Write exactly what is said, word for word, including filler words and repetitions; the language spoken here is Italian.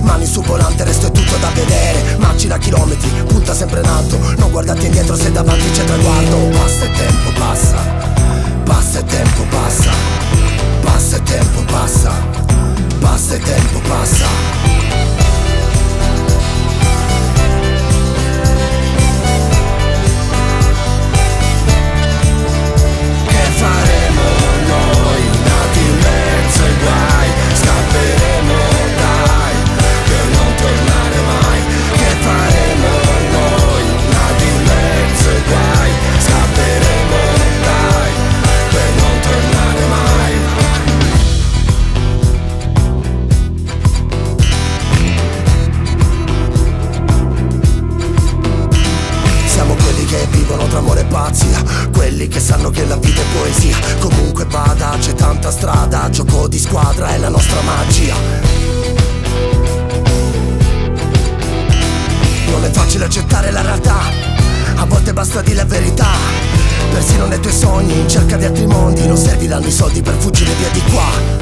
Mani sul volante, resto è tutto da vedere. Macina chilometri, punta sempre in alto. Non guardate indietro se davanti c'è traguardo. Passa e tempo passa, passa e tempo passa, passa e tempo passa, passa e tempo passa. Tra amore e pazzia, quelli che sanno che la vita è poesia. Comunque vada, c'è tanta strada, gioco di squadra è la nostra magia. Non è facile accettare la realtà, a volte basta dire la verità. Persino nei tuoi sogni, in cerca di altri mondi, non serviranno i soldi per fuggire via di qua.